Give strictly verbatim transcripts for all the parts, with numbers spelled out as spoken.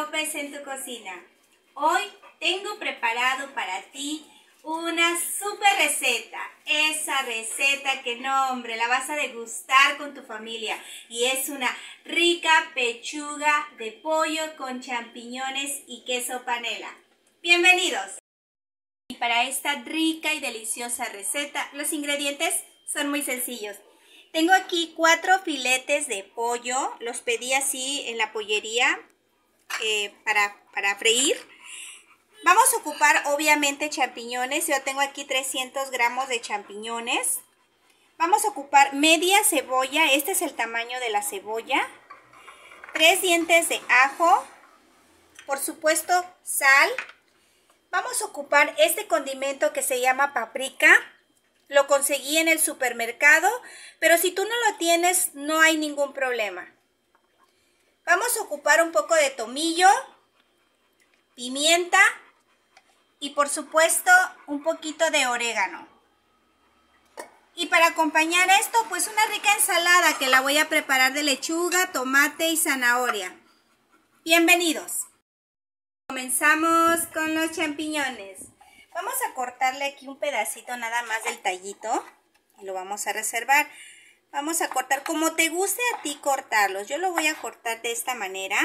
López en tu cocina. Hoy tengo preparado para ti una super receta. Esa receta que no, hombre, la vas a degustar con tu familia. Y es una rica pechuga de pollo con champiñones y queso panela. ¡Bienvenidos! Y para esta rica y deliciosa receta, los ingredientes son muy sencillos. Tengo aquí cuatro filetes de pollo. Los pedí así en la pollería eh, para, para freír. Vamos a ocupar obviamente champiñones. Yo tengo aquí trescientos gramos de champiñones. Vamos a ocupar media cebolla. Este es el tamaño de la cebolla. Tres dientes de ajo. Por supuesto, sal. Vamos a ocupar este condimento que se llama paprika. Lo conseguí en el supermercado, pero si tú no lo tienes, no hay ningún problema. Vamos a ocupar un poco de tomillo, pimienta y por supuesto un poquito de orégano. Y para acompañar esto, pues una rica ensalada que la voy a preparar de lechuga, tomate y zanahoria. Bienvenidos. Comenzamos con los champiñones. Vamos a cortarle aquí un pedacito nada más del tallito y lo vamos a reservar. Vamos a cortar como te guste a ti cortarlos. Yo lo voy a cortar de esta manera.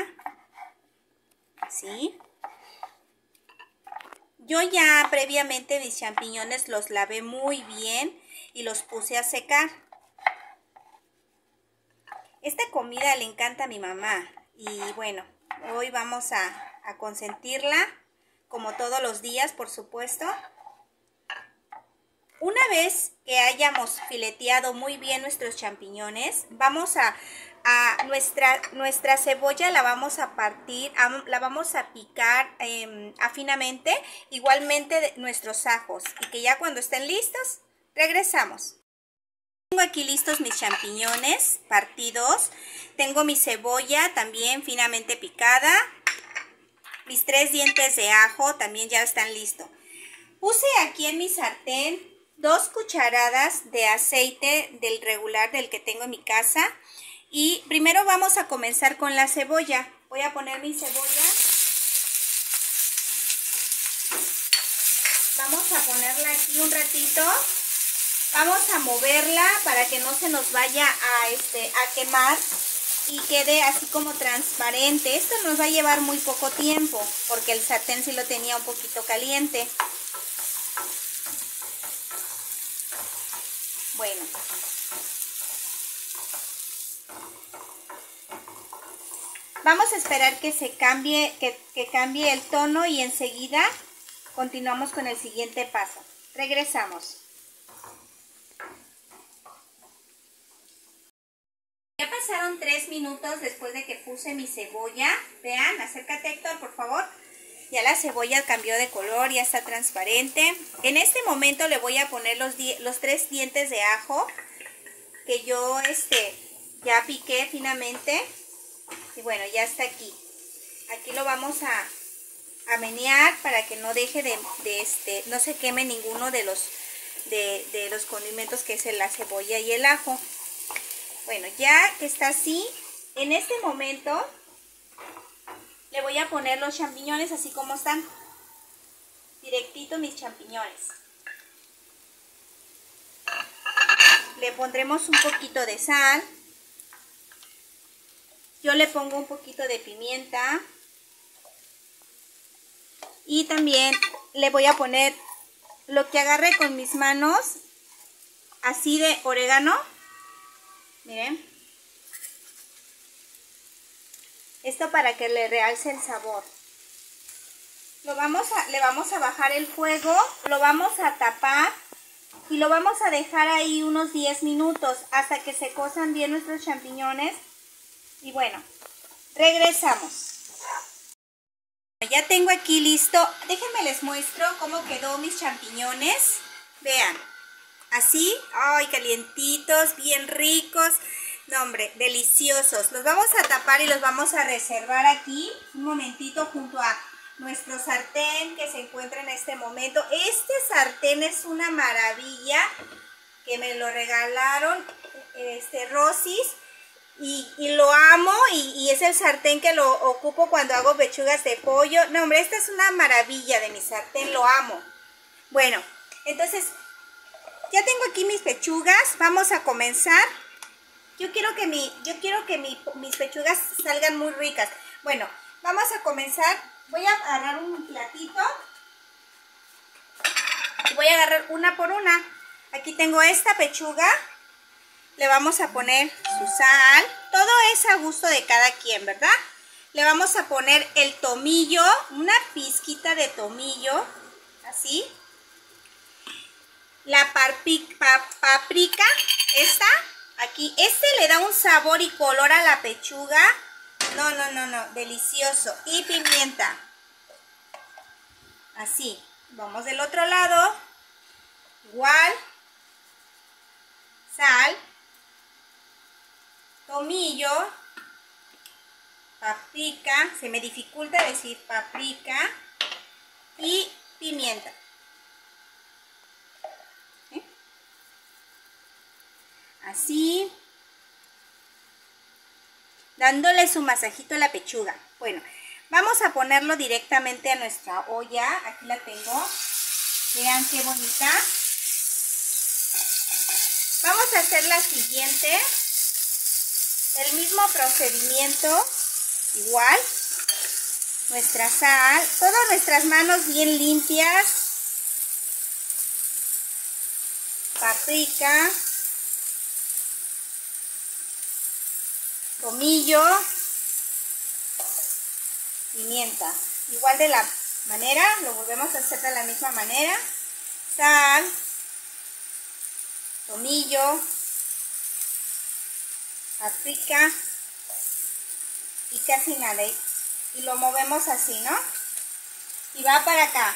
Así. Yo ya previamente mis champiñones los lavé muy bien y los puse a secar. Esta comida le encanta a mi mamá y bueno, hoy vamos a, a consentirla. Como todos los días, por supuesto. Una vez que hayamos fileteado muy bien nuestros champiñones, vamos a, a nuestra, nuestra cebolla la vamos a partir, a, la vamos a picar eh, finamente, igualmente de nuestros ajos. Y que ya cuando estén listos, regresamos. Tengo aquí listos mis champiñones partidos. Tengo mi cebolla también finamente picada. Mis tres dientes de ajo también ya están listos. Puse aquí en mi sartén dos cucharadas de aceite del regular del que tengo en mi casa. Y primero vamos a comenzar con la cebolla. Voy a poner mi cebolla. Vamos a ponerla aquí un ratito. Vamos a moverla para que no se nos vaya a, este, a quemar. Y quede así como transparente. Esto nos va a llevar muy poco tiempo porque el sartén sí lo tenía un poquito caliente. Bueno. Vamos a esperar que se cambie, que, que cambie el tono y enseguida continuamos con el siguiente paso. Regresamos. Ya pasaron tres minutos después de que puse mi cebolla. Vean, acércate Héctor, por favor. Ya la cebolla cambió de color, ya está transparente. En este momento le voy a poner los, los tres dientes de ajo que yo este, ya piqué finamente. Y bueno, ya está aquí. Aquí lo vamos a, a menear para que no deje de, de este, no se queme ninguno de los, de, de los condimentos que es la cebolla y el ajo. Bueno, ya que está así, en este momento le voy a poner los champiñones así como están. Directito mis champiñones. Le pondremos un poquito de sal. Yo le pongo un poquito de pimienta. Y también le voy a poner lo que agarré con mis manos, así de orégano. Miren, esto para que le realce el sabor. Lo vamos a, le vamos a bajar el fuego, lo vamos a tapar y lo vamos a dejar ahí unos diez minutos hasta que se cosan bien nuestros champiñones. Y bueno, regresamos. Ya tengo aquí listo, déjenme les muestro cómo quedó mis champiñones. Vean. Así, ay, calientitos, bien ricos, no hombre, deliciosos. Los vamos a tapar y los vamos a reservar aquí un momentito junto a nuestro sartén que se encuentra en este momento. Este sartén es una maravilla que me lo regalaron este Rosis Y, y lo amo y, y es el sartén que lo ocupo cuando hago pechugas de pollo. No, hombre, esta es una maravilla de mi sartén, lo amo. Bueno, entonces, ya tengo aquí mis pechugas, vamos a comenzar. Yo quiero que, mi, yo quiero que mi, mis pechugas salgan muy ricas. Bueno, vamos a comenzar. Voy a agarrar un platito. Y voy a agarrar una por una. Aquí tengo esta pechuga. Le vamos a poner su sal. Todo es a gusto de cada quien, ¿verdad? Le vamos a poner el tomillo. Una pizquita de tomillo. Así. La paprika, paprika. Esta. Aquí. Este le da un sabor y color a la pechuga. No, no, no, no. Delicioso. Y pimienta. Así. Vamos del otro lado. Igual. Sal. Tomillo, paprika, se me dificulta decir paprika, y pimienta. ¿Sí? Así, dándole su masajito a la pechuga. Bueno, vamos a ponerlo directamente a nuestra olla. Aquí la tengo. Vean qué bonita. Vamos a hacer la siguiente. El mismo procedimiento, igual, nuestra sal, todas nuestras manos bien limpias, paprika, tomillo, pimienta, igual de la manera, lo volvemos a hacer de la misma manera, sal, tomillo, paprika y casi nada, y lo movemos así, ¿no? Y va para acá.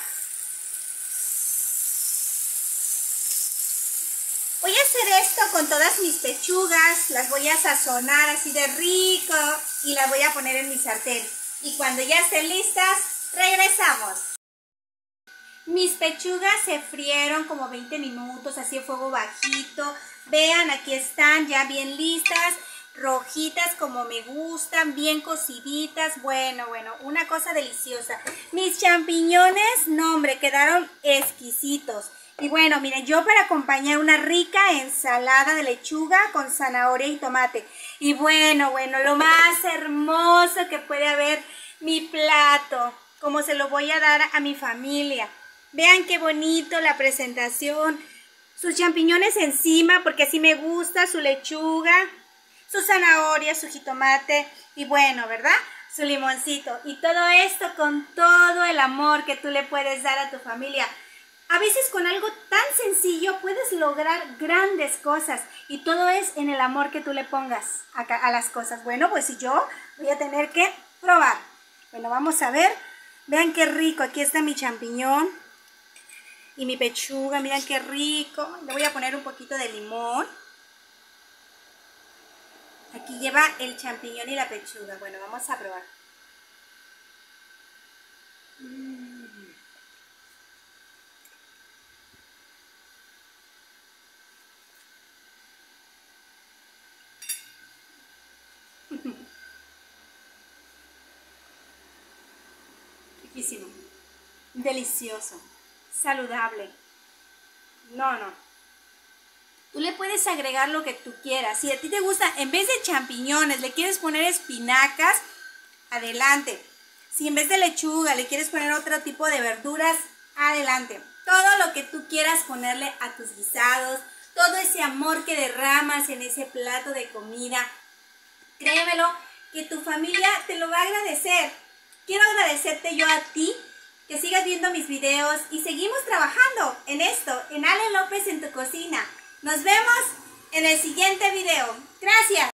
Voy a hacer esto con todas mis pechugas, las voy a sazonar así de rico y las voy a poner en mi sartén. Y cuando ya estén listas, regresamos. Mis pechugas se frieron como veinte minutos, así a fuego bajito. Vean, aquí están ya bien listas. Rojitas como me gustan, bien cociditas, bueno, bueno, una cosa deliciosa. Mis champiñones, no hombre, quedaron exquisitos. Y bueno, miren, yo para acompañar una rica ensalada de lechuga con zanahoria y tomate. Y bueno, bueno, lo más hermoso que puede haber, mi plato, como se lo voy a dar a mi familia. Vean qué bonito la presentación, sus champiñones encima, porque así me gusta, su lechuga, su zanahoria, su jitomate y bueno, ¿verdad? Su limoncito. Y todo esto con todo el amor que tú le puedes dar a tu familia. A veces con algo tan sencillo puedes lograr grandes cosas. Y todo es en el amor que tú le pongas a, a las cosas. Bueno, pues si yo voy a tener que probar. Bueno, vamos a ver. Vean qué rico. Aquí está mi champiñón y mi pechuga. Miren qué rico. Le voy a poner un poquito de limón. Aquí lleva el champiñón y la pechuga. Bueno, vamos a probar. Mm. Riquísimo. Delicioso. Saludable. No, no. Tú le puedes agregar lo que tú quieras. Si a ti te gusta, en vez de champiñones, le quieres poner espinacas, adelante. Si en vez de lechuga le quieres poner otro tipo de verduras, adelante. Todo lo que tú quieras ponerle a tus guisados, todo ese amor que derramas en ese plato de comida, créemelo, que tu familia te lo va a agradecer. Quiero agradecerte yo a ti, que sigas viendo mis videos y seguimos trabajando en esto, en Ale López en tu cocina. Nos vemos en el siguiente video. Gracias.